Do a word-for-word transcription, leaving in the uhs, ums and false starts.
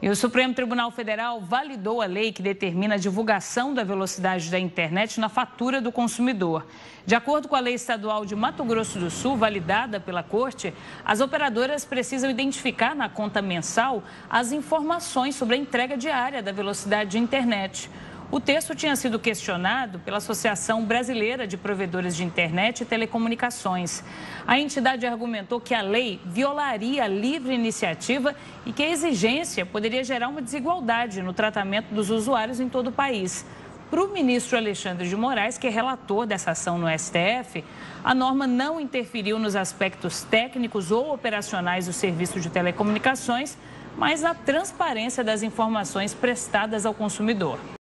E o Supremo Tribunal Federal validou a lei que determina a divulgação da velocidade da internet na fatura do consumidor. De acordo com a lei estadual de Mato Grosso do Sul, validada pela Corte, as operadoras precisam identificar na conta mensal as informações sobre a entrega diária da velocidade de internet. O texto tinha sido questionado pela Associação Brasileira de Provedores de Internet e Telecomunicações. A entidade argumentou que a lei violaria a livre iniciativa e que a exigência poderia gerar uma desigualdade no tratamento dos usuários em todo o país. Para o ministro Alexandre de Moraes, que é relator dessa ação no S T F, a norma não interferiu nos aspectos técnicos ou operacionais do serviço de telecomunicações, mas na transparência das informações prestadas ao consumidor.